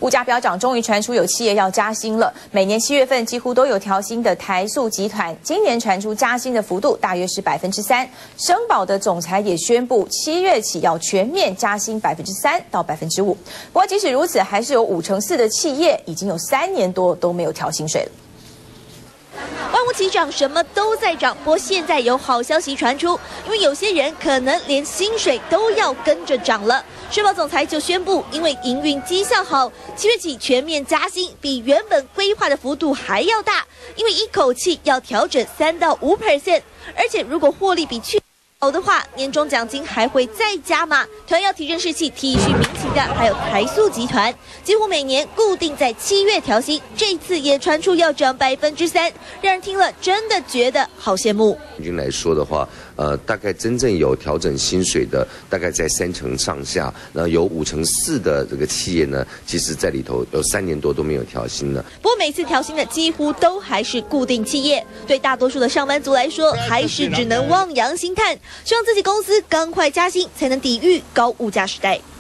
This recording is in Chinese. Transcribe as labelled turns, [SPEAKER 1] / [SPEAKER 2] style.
[SPEAKER 1] 物价飙涨，终于传出有企业要加薪了。每年7月份几乎都有调薪的台塑集团，今年传出加薪的幅度大约是3%。生保的总裁也宣布，7月起要全面加薪3%到5%。不过即使如此，还是有54%的企业已经有3年多都没有调薪水了。
[SPEAKER 2] 万物齐涨，什么都在涨。不过现在有好消息传出，因为有些人可能连薪水都要跟着涨了。社保总裁就宣布，因为营运绩效好，7月起全面加薪，比原本规划的幅度还要大，因为一口气要调整3到5%，而且如果获利比去好的话，年终奖金还会再加码。同样要提振士气、体恤民情的还有台塑集团，几乎每年固定在7月调薪，这次也传出要涨3%，让人听了真的觉得好羡慕。
[SPEAKER 3] 平均来说的话，大概真正有调整薪水的，大概在30%上下。那有54%的这个企业呢，其实在里头有3年多都没有调薪了。
[SPEAKER 2] 不过每次调薪的几乎都还是固定企业，对大多数的上班族来说，还是只能望洋兴叹。希望自己公司赶快加薪，才能抵御高物价时代。